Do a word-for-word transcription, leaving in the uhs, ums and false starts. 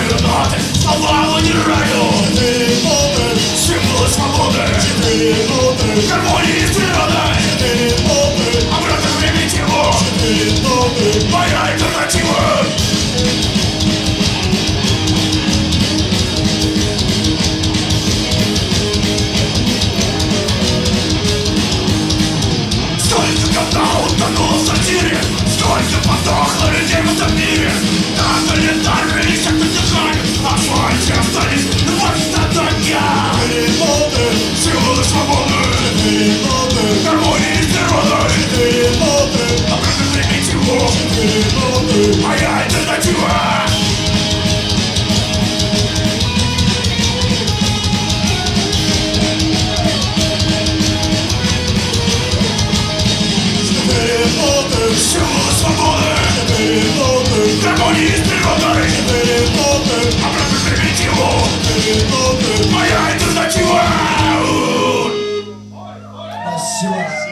Четыре ноты, слова умираю. Четыре ноты, символы свободы. Четыре ноты, гармонии с природой. Четыре ноты, обратно к примитиву. Четыре ноты, моя альтернатива. Сколько говна утонуло в сортире, сколько подохло людей в этом мире. Тоталитарные секты держали, а свалки остались вот на дня. Четыре ноты, символы свободы. Четыре ноты, гармонии с природой. Четыре ноты, обратно к примитиву. Четыре ноты, моя альтернатива. Символы свободы. Четыре ноты, гармонии с природой. Четыре ноты, обратно к примитиву. Четыре ноты, моя альтернатива. Спасибо.